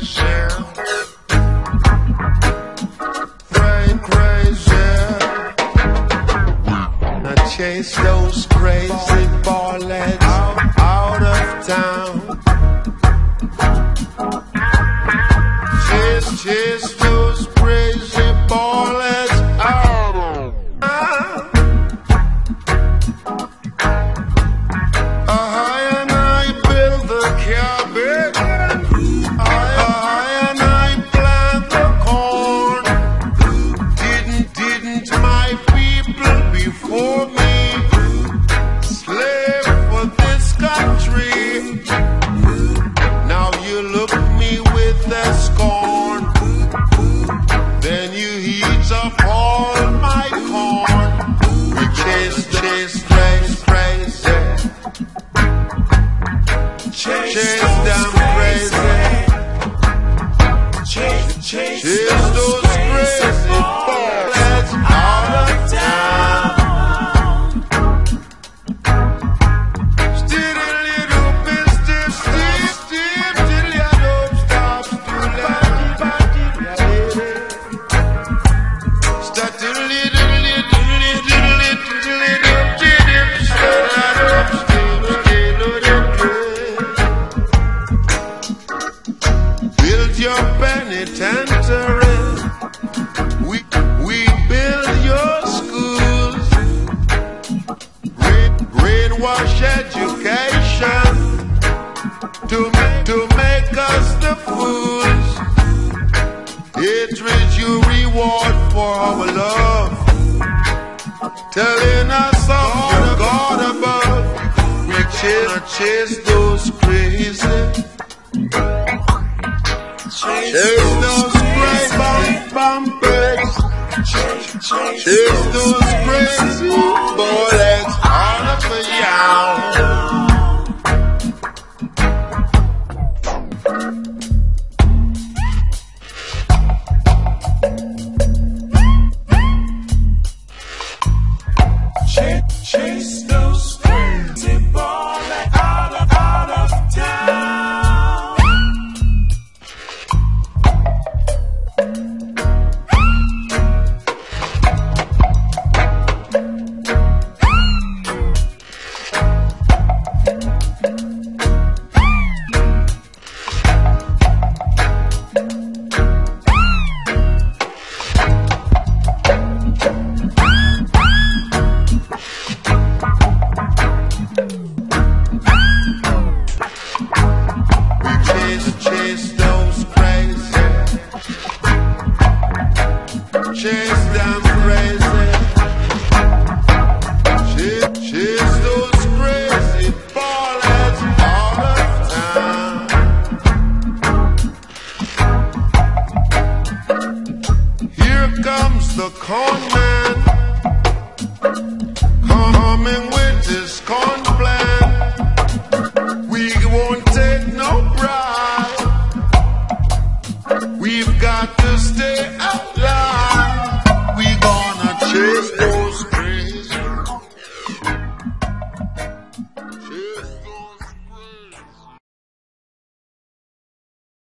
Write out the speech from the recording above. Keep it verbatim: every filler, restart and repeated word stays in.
Chase those crazy ballets out, out of town. Chase, chase those crazy ballets out of town. I and I build the cabin. I and I plant the corn. Didn't, didn't my people before me all my corn? We chase, chase, chase, crazy. Chase, chase them crazy. Chase, chase, chase those crazy ballets out of town. Still a little bit stiff, stiff, stiff, till you don't stop, still like it. Start to little, little, little, little, little, little, start up, still, build your penitentiary. We, we build your schools. Brain, brainwash education to make, to make us the fools. Hatred you reward for our love, telling us of your God above. We chase, chase those crazy. Chase those crazy bomb birds. Chase those crazy bullets all of the yard. Chase those crazy ballets out of, out of town. Chase them crazy. Chase, chase those crazy ballets out of town. Here comes the corn man, coming with his corn plan. We won't take no bribe. We've got to stay out.